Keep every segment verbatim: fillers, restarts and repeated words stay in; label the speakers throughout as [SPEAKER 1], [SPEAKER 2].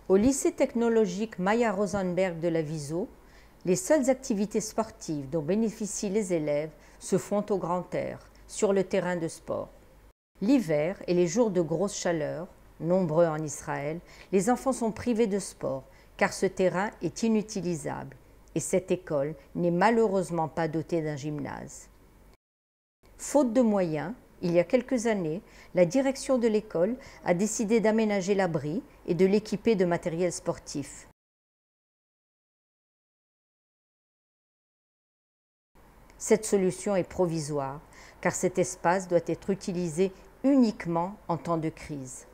[SPEAKER 1] Au lycée technologique Maya Rosenberg de la Viso, les seules activités sportives dont bénéficient les élèves se font au grand air, sur le terrain de sport. L'hiver et les jours de grosse chaleur, nombreux en Israël, les enfants sont privés de sport car ce terrain est inutilisable et cette école n'est malheureusement pas dotée d'un gymnase. Faute de moyens, il y a quelques années, la direction de l'école a décidé d'aménager l'abri et de l'équiper de matériel sportif. Cette solution est provisoire, car cet espace doit être utilisé uniquement en temps de crise.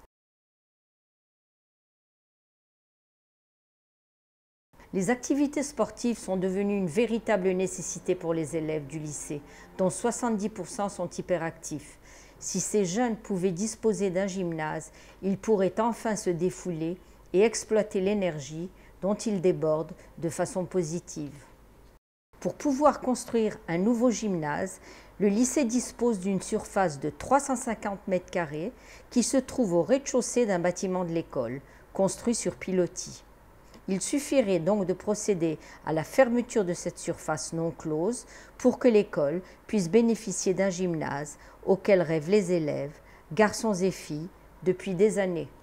[SPEAKER 1] Les activités sportives sont devenues une véritable nécessité pour les élèves du lycée, dont soixante-dix pour cent sont hyperactifs. Si ces jeunes pouvaient disposer d'un gymnase, ils pourraient enfin se défouler et exploiter l'énergie dont ils débordent de façon positive. Pour pouvoir construire un nouveau gymnase, le lycée dispose d'une surface de trois cent cinquante mètres carrés qui se trouve au rez-de-chaussée d'un bâtiment de l'école, construit sur pilotis. Il suffirait donc de procéder à la fermeture de cette surface non close pour que l'école puisse bénéficier d'un gymnase auquel rêvent les élèves, garçons et filles, depuis des années.